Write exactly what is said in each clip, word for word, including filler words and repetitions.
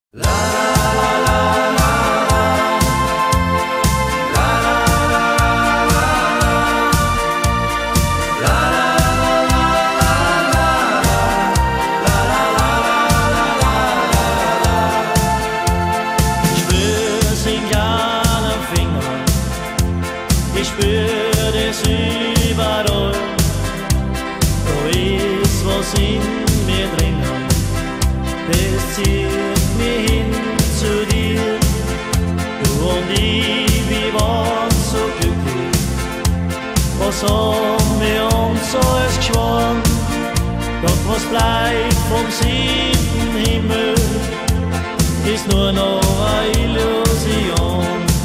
La la la la Ich spür das überall, da ist was in mir drinnen, das zieht mich hin zu dir. Du und ich, wir waren so glücklich, was haben wir uns alles geschworen? Doch was bleibt vom siebten Himmel, ist nur noch eine Illusion.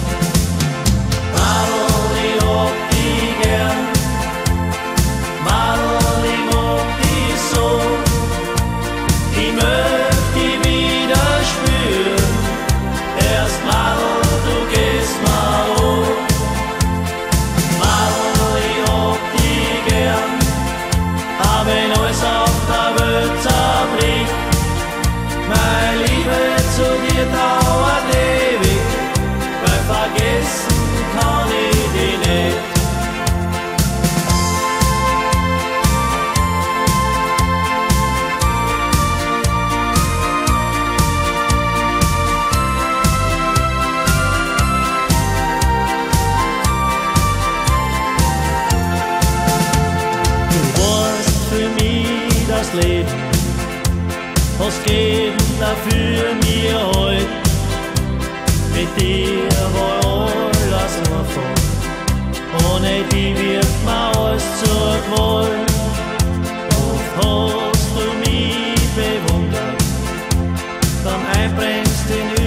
Wenn alles auf der Welt zerbricht, meine Liebe zu dir dauert ewig, weil vergessen kann ich dich nicht. Das Leben, was geben dafür mir heut. Mit dir war alles einfach, ohne die wird mir alles zur Qual. Oft hast du mich bewundert, dann einbringst in